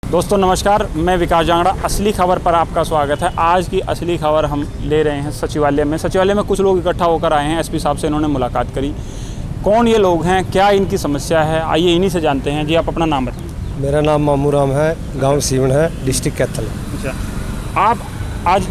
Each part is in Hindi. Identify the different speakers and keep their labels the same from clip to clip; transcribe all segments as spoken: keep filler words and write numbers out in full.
Speaker 1: दोस्तों नमस्कार, मैं विकास जांगड़ा। असली खबर पर आपका स्वागत है। आज की असली खबर हम ले रहे हैं सचिवालय में। सचिवालय में कुछ लोग इकट्ठा होकर आए हैं। एसपी साहब से इन्होंने मुलाकात करी। कौन ये लोग हैं, क्या इनकी समस्या है, आइए इन्हीं से जानते हैं। जी, आप अपना नाम बताएं।
Speaker 2: मेरा नाम मामू राम है, गांव सीवन है, डिस्ट्रिक्ट कैथल।
Speaker 1: अच्छा, आप आज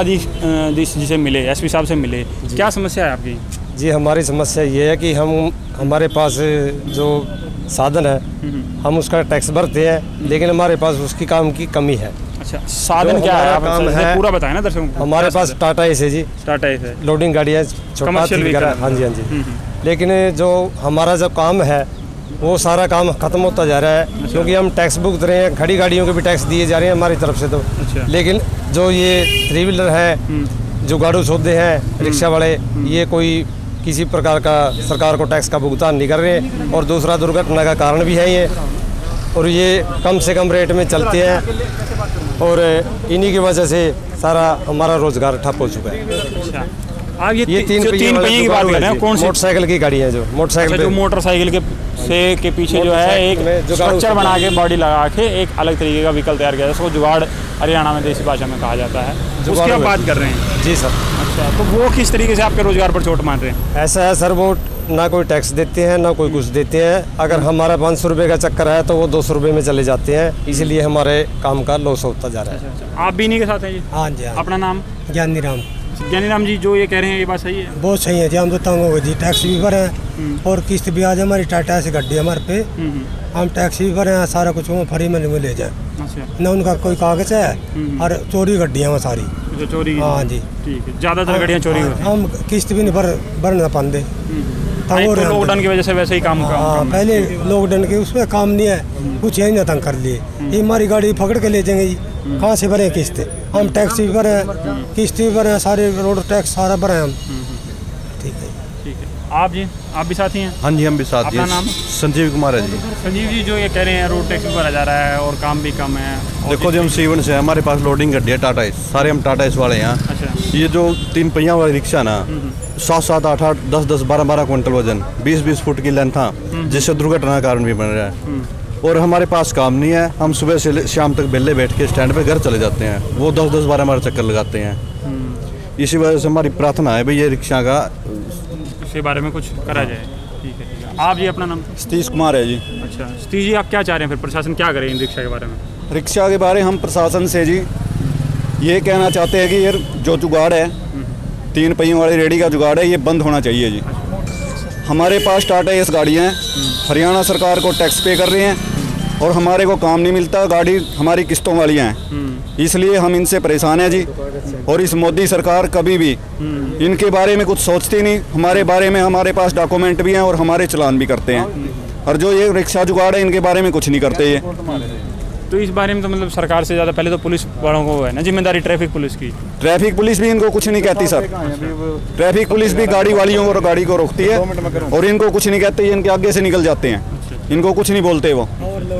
Speaker 1: जिलाधीश जी से मिले, एसपी साहब से मिले, क्या समस्या है आपकी?
Speaker 2: जी, हमारी समस्या ये है कि हम हमारे पास जो साधन है हम उसका टैक्स भरते हैं, लेकिन हमारे पास उसकी काम की कमी है।
Speaker 1: अच्छा, साधन क्या है? आप
Speaker 2: काम है
Speaker 1: पूरा बताएं ना दर्शकों को।
Speaker 2: हमारे पास टाटा एस है जी,
Speaker 1: टाटा एस है,
Speaker 2: लोडिंग गाड़ियाँ, छोटा वगैरह। हाँ जी हाँ जी। लेकिन जो हमारा जो काम है वो सारा काम खत्म होता जा रहा है। अच्छा। क्योंकि हम टैक्स भुगत रहे हैं, खड़ी गाड़ियों के भी टैक्स दिए जा रहे हैं हमारी तरफ से तो। अच्छा। लेकिन जो ये थ्री व्हीलर है, जो गाड़ू सौदे हैं, रिक्शा वाले, ये कोई किसी प्रकार का सरकार को टैक्स का भुगतान नहीं कर रहे। और दूसरा दुर्घटना का कारण भी है ये, और ये कम से कम रेट में चलते हैं, और इन्हीं की वजह से सारा हमारा रोजगार ठप हो चुका है।
Speaker 1: अच्छा। आप ये,
Speaker 2: ये तीन
Speaker 1: तीन पहिए की बात कर रहे हैं, कौन सी?
Speaker 2: मोटरसाइकिल की गाड़ी है, जो मोटरसाइकिल
Speaker 1: अच्छा, जो मोटरसाइकिल के से के पीछे जो है एक स्ट्रक्चर बना के बॉडी लगा के एक अलग तरीके का व्हीकल तैयार किया है, उसको जुगाड़ हरियाणा में देसी भाषा में कहा जाता है। उसकी आप बात कर रहे हैं?
Speaker 2: जी सर।
Speaker 1: अच्छा, तो वो किस तरीके से आपके रोजगार पर चोट मार रहे हैं?
Speaker 2: ऐसा है सर, वो ना कोई टैक्स देते हैं ना कोई कुछ देते हैं। अगर हमारा पाँच सौ रुपये का चक्कर है तो वो दो सौ रुपये में चले जाते हैं, इसीलिए हमारे काम का लॉस होता जा रहा है।
Speaker 1: अच्छा, अच्छा। आप भी इन्हीं के साथ हैं जी?
Speaker 2: हाँ जी।
Speaker 1: अपना नाम?
Speaker 2: ज्ञानी राम।
Speaker 1: ज्ञानी राम जी, जो ये कह रहे हैं ये बात सही है?
Speaker 2: बहुत सही है जी। हम तो तंग हो गए जी, टैक्स भी भरे हैं और किस्त भी आज हमारी टाटा से गड्डी हमारे पे, हम टैक्स भी भरे हैं, सारा कुछ वो फ्री में ले जाए। अच्छा। न उनका कोई कागज है, और चोरी गड्डियाँ सारी।
Speaker 1: जो चोरी? हाँ जी, ठीक है। ज़्यादातर गाड़ियाँ चोरी हुई।
Speaker 2: हम किस्त भी नहीं भर भर ना पाते,
Speaker 1: लॉकडाउन की वजह से वैसे ही काम का।
Speaker 2: हाँ, पहले लॉकडाउन के उसमें काम नहीं है, कुछ यही ना तंग कर लिए। ये हमारी गाड़ी पकड़ के ले जाएंगे जी, कहाँ से भरे किस्त? हम टैक्स भी भरे हैं, किस्त भी भरे हैं, सारे रोड टैक्स सारा भरे हैं हम। ठीक है, ठीक है।
Speaker 1: आप जी, आप भी साथी हैं?
Speaker 3: हाँ जी, हम भी साथी हैं।
Speaker 1: अपना नाम?
Speaker 3: संजीव कुमार है जी।
Speaker 1: संजीव जी, जो ये कह रहे हैं रोड टैक्स भी भरा जा रहा है और काम भी कम है।
Speaker 3: देखो जी, हम सीवन से, हमारे पास लोडिंग गड्डी है टाटा एस, सारे हम टाटा एस वाले हैं। अच्छा। ये जो तीन पहिया वाली रिक्शा ना, सात सात आठ आठ दस दस बारह बारह क्विंटल वजन, बीस बीस फुट की लेंथ था, जिससे दुर्घटना का कारण भी बन रहा है। और हमारे पास काम नहीं है, हम सुबह से शाम तक बेले बैठ के स्टैंड पे घर चले जाते हैं, वो दस दस बारह बारह चक्कर लगाते हैं। इसी वजह से हमारी प्रार्थना है भाई ये रिक्शा का
Speaker 1: इसके बारे में कुछ करा जाए। ठीक है, ठीक है। आप जी, अपना नाम?
Speaker 3: सतीश कुमार है जी।
Speaker 1: अच्छा सतीश जी, आप क्या चाह रहे हैं फिर, प्रशासन क्या करे इन रिक्शा के बारे में?
Speaker 3: रिक्शा के बारे में हम प्रशासन से जी ये कहना चाहते हैं कि ये जो जुगाड़ है, तीन पहियों वाली रेडी का जुगाड़ है, ये बंद होना चाहिए जी। हमारे पास टाटा एस गाड़ियाँ हैं, हरियाणा सरकार को टैक्स पे कर रहे हैं और हमारे को काम नहीं मिलता, गाड़ी हमारी किस्तों वाली हैं, इसलिए हम इनसे परेशान हैं जी। और इस मोदी सरकार कभी भी इनके बारे में कुछ सोचती नहीं, हमारे बारे में हमारे पास डॉक्यूमेंट भी हैं और हमारे चलान भी करते हैं, और जो ये रिक्शा जुगाड़ है इनके बारे में कुछ नहीं करते ये।
Speaker 1: तो इस बारे में तो मतलब सरकार से ज़्यादा पहले तो पुलिस वालों को है ना जिम्मेदारी, ट्रैफिक पुलिस की।
Speaker 3: ट्रैफिक पुलिस भी इनको कुछ नहीं कहती सर। ट्रैफिक पुलिस भी गाड़ी वालियों और गाड़ी को रोकती है और इनको कुछ नहीं कहते, इनके आगे से निकल जाते हैं, इनको कुछ नहीं बोलते वो।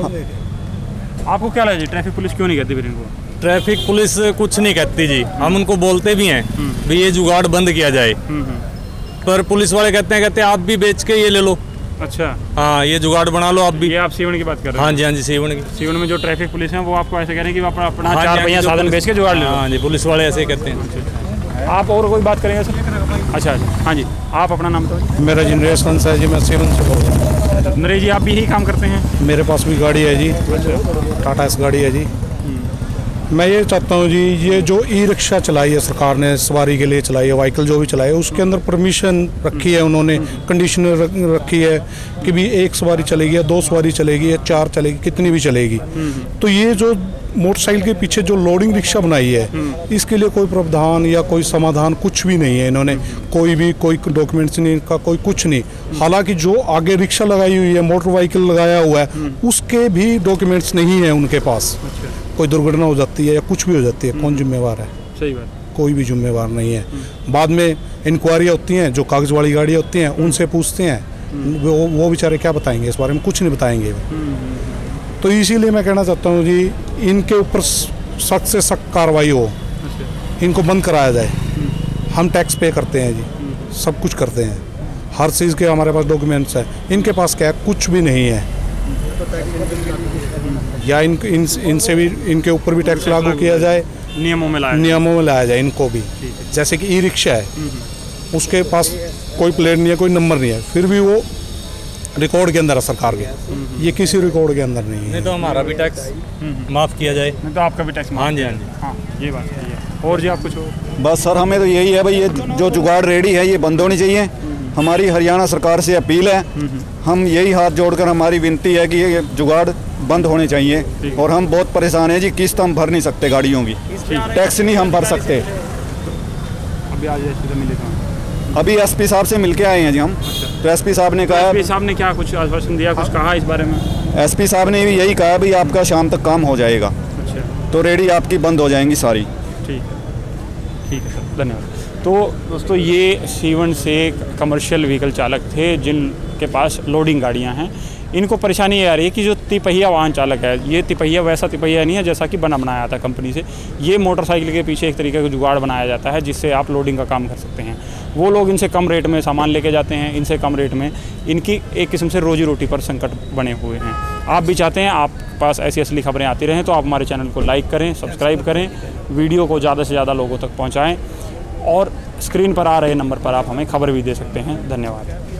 Speaker 1: आपको क्या लगा जी, ट्रैफिक पुलिस क्यों नहीं कहती फिर इनको?
Speaker 4: ट्रैफिक पुलिस कुछ नहीं कहती जी, हम उनको बोलते भी हैं भी ये जुगाड़ बंद किया जाए, पर पुलिस वाले कहते हैं कहते हैं आप भी बेच के ये ले लो।
Speaker 1: अच्छा।
Speaker 4: हाँ, ये जुगाड़ बना लो आप भी।
Speaker 1: ये आप सीवन की बात कर रहे हैं?
Speaker 4: हाँ जी, हाँ जी, सीवन की।
Speaker 1: सीवन में जो ट्रैफिक पुलिस है वो आपको ऐसे कह रहे हैं कि अपना अपना चार पहिया साधन बेच के जुगाड़ ले लो?
Speaker 4: हाँ जी, पुलिस वाले ऐसे ही कहते हैं।
Speaker 1: आप और कोई बात करेंगे सर? अच्छा अच्छा, हाँ जी, आप अपना नाम तो?
Speaker 5: मेरा जी नरेश वंश है जी, मैं सीवन से बोल रहा हूँ।
Speaker 1: नरेश जी, आप भी यही काम करते हैं?
Speaker 5: मेरे पास भी गाड़ी है जी, टाटा एस गाड़ी है जी। मैं ये चाहता हूँ जी, ये जो ई रिक्शा चलाई है सरकार ने, सवारी के लिए चलाई है, व्हीकल जो भी चलाई है, उसके अंदर परमिशन रखी है उन्होंने, कंडीशन रखी है कि भी एक सवारी चलेगी या दो सवारी चलेगी या चार चलेगी, कितनी भी चलेगी। तो ये जो मोटरसाइकिल के पीछे जो लोडिंग रिक्शा बनाई है, इसके लिए कोई प्रावधान या कोई समाधान कुछ भी नहीं है। इन्होंने कोई भी कोई डॉक्यूमेंट्स नहीं इनका, कोई कुछ नहीं। हालांकि जो आगे रिक्शा लगाई हुई है, मोटर व्हीकल लगाया हुआ है, उसके भी डॉक्यूमेंट्स नहीं है उनके पास। कोई दुर्घटना हो जाती है या कुछ भी हो जाती है, कौन जिम्मेवार है?
Speaker 1: सही बात,
Speaker 5: कोई भी जिम्मेवार नहीं है। बाद में इंक्वायरियाँ होती हैं, जो कागज़ वाली गाड़ियाँ होती हैं उनसे पूछते हैं, वो वो बेचारे क्या बताएंगे इस बारे में? कुछ नहीं बताएंगे। तो इसीलिए मैं कहना चाहता हूँ जी, इनके ऊपर सख्त से सख्त कार्रवाई हो, इनको बंद कराया जाए। हम टैक्स पे करते हैं जी, सब कुछ करते हैं, हर चीज़ के हमारे पास डॉक्यूमेंट्स हैं, इनके पास क्या है? कुछ भी नहीं है। या इन, इन इनसे भी इनके ऊपर भी टैक्स लागू किया जाए,
Speaker 1: नियमों में लाया
Speaker 5: नियमों में लाया जाए इनको भी। जैसे कि ई रिक्शा है, उसके पास कोई प्लेट नहीं है, कोई नंबर नहीं है, फिर भी वो रिकॉर्ड के अंदर है सरकार के, ये किसी रिकॉर्ड के अंदर नहीं है।
Speaker 4: नहीं तो हमारा भी टैक्स माफ़ किया जाए।
Speaker 1: नहीं तो आपका भी टैक्स।
Speaker 4: हाँ जी, हाँ जी,
Speaker 1: हाँ ये बात सही है। और जी आप कुछ हो?
Speaker 3: बस सर हमें तो यही है भाई, ये जो जुगाड़ रेडी है ये बंद होनी चाहिए। हमारी हरियाणा सरकार से अपील है, हम यही हाथ जोड़कर हमारी विनती है कि ये जुगाड़ बंद होने चाहिए। और हम बहुत परेशान हैं जी, किस्त हम भर नहीं सकते गाड़ियों की, टैक्स नहीं हम भर सकते।
Speaker 1: अभी आज एसपी से मिले थे,
Speaker 3: अभी एसपी साहब से मिलके आए हैं जी हम। तो एसपी साहब ने कहा,
Speaker 1: एसपी साहब ने क्या कुछ आश्वासन दिया, कुछ कहा इस बारे में?
Speaker 3: एसपी साहब ने भी यही कहा भाई आपका शाम तक काम हो जाएगा।
Speaker 1: अच्छा,
Speaker 3: तो रेडी आपकी बंद हो जाएंगी सारी।
Speaker 1: ठीक है, ठीक है सर, धन्यवाद। तो दोस्तों ये सीवन से कमर्शियल व्हीकल चालक थे जिनके पास लोडिंग गाड़ियां हैं। इनको परेशानी ये आ रही है कि जो तिपहिया वाहन चालक है, ये तिपहिया वैसा तिपहिया नहीं है जैसा कि बना बनाया था कंपनी से। ये मोटरसाइकिल के पीछे एक तरीके का जुगाड़ बनाया जाता है जिससे आप लोडिंग का काम कर सकते हैं। वो लोग इनसे कम रेट में सामान लेके जाते हैं, इनसे कम रेट में इनकी एक किस्म से रोजी रोटी पर संकट बने हुए हैं। आप भी चाहते हैं आप पास ऐसी असली खबरें आती रहें तो आप हमारे चैनल को लाइक करें, सब्सक्राइब करें, वीडियो को ज़्यादा से ज़्यादा लोगों तक पहुँचाएँ और स्क्रीन पर आ रहे नंबर पर आप हमें खबर भी दे सकते हैं। धन्यवाद।